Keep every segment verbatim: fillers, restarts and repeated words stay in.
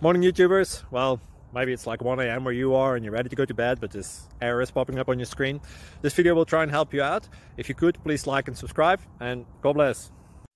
Morning YouTubers. Well, maybe it's like one A M where you are and you're ready to go to bed, but this error is popping up on your screen. This video will try and help you out. If you could, please like and subscribe, and God bless.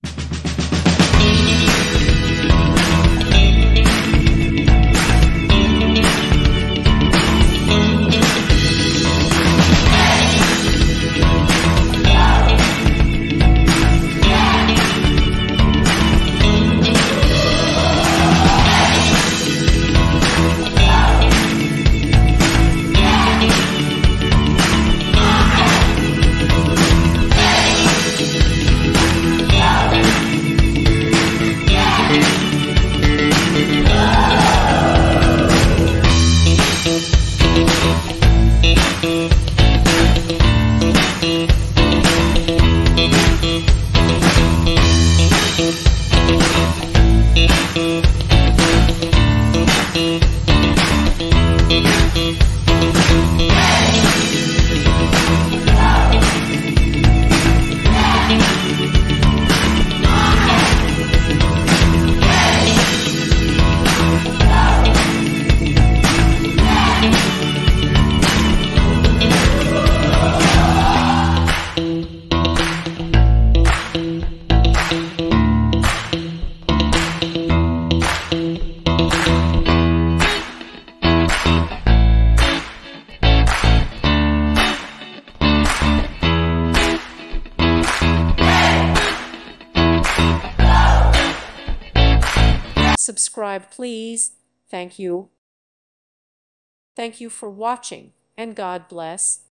Subscribe, please. Thank you. Thank you for watching, and God bless.